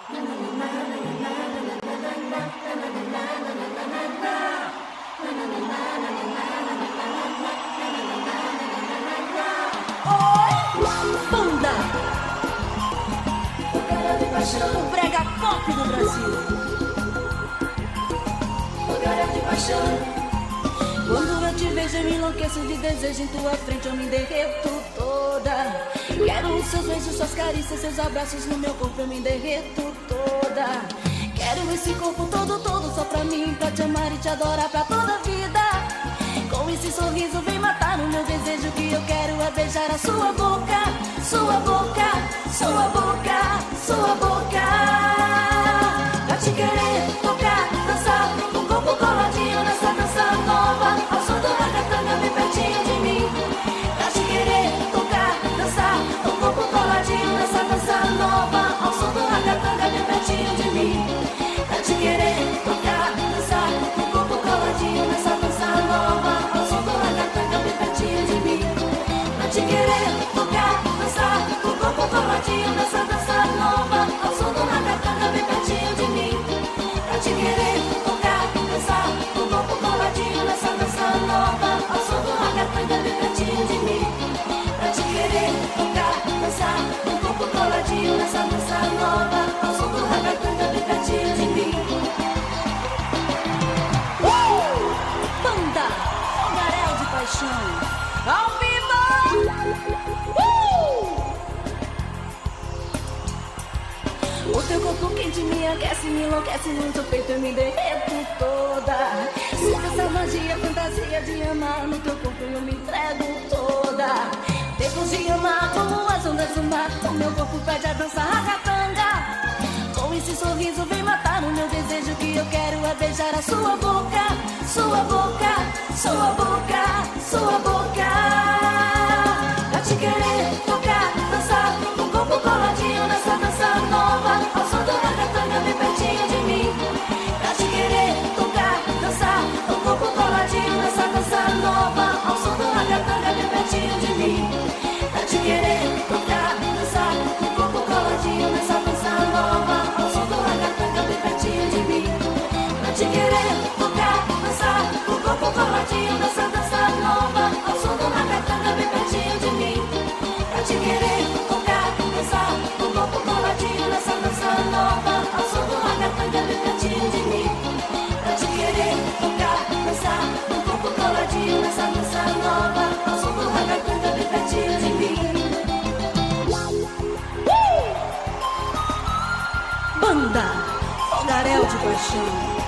Banda, o brega pop do Brasil. Quando eu te vejo eu me enlouqueço de desejo. Em tua frente eu me derreto toda. Quero os seus beijos, suas carícias, seus abraços no meu corpo, eu me derreto toda. Quero esse corpo todo, todo só pra mim, pra te amar e te adorar pra toda a vida. Com esse sorriso vem matar o meu desejo, que eu quero é beijar a sua boca, sua boca, sua boca, sua boca. Pra te querer tocar, dançar, o corpo coladinho nessa dança nova, ao som do ragatanga bem pertinho de mim. Pra te querer tocar, dançar, o corpo coladinho nessa dança nova, ao som do ragatanga bem pertinho de mim. Pra te querer tocar, dançar, o corpo coladinho nessa dança nova, ao som do ragatanga bem pertinho de mim. Pra te querer tocar, dançar, o corpo coladinho nessa dança nova, ao som do ragatanga bem pertinho de mim. Pra te querer tocar, dançar, o corpo coladinho nessa dança nova, ao som do ragatanga bem pertinho de mim. Pra te querer tocar, dançar, o corpo coladinho nessa dança nova, ao som do ragatanga bem pertinho de mim. Banda Fogaréu de Paixão, ao vivo! O teu corpo quente me aquece, me enlouquece, no teu peito eu me derreto toda. Sinto essa magia, fantasia de amar, no teu corpo eu me entrego toda. Depois de amar como as ondas do mar, o meu corpo pede a dança ragatanga. Com esse sorriso vem matar o meu desejo, que eu quero é beijar a sua boca, sua boca, sua boca, sua boca. Pra te querer tocar, dançar, o corpo coladinho nessa dança nova, ao som do ragatanga bem pertinho de mim. Pra te querer tocar, dançar, o corpo coladinho nessa dança nova, ao som do ragatanga bem pertinho de mim. Pra te querer tocar, dançar, o corpo coladinho nessa dança nova, ao som do ragatanga bem pertinho de mim. Pra te querer tocar, dançar, o corpo coladinho nessa dança nova, ao som do ragatanga bem pertinho de mim. Pra te querer tocar, dançar, o corpo coladinho nessa dança nova, ao som do ragatanga bem pertinho de mim. Pra te querer tocar, dançar, o corpo coladinho nessa dança nova, ao som do ragatanga bem pertinho de mim. Banda Fogaréu de Paixão.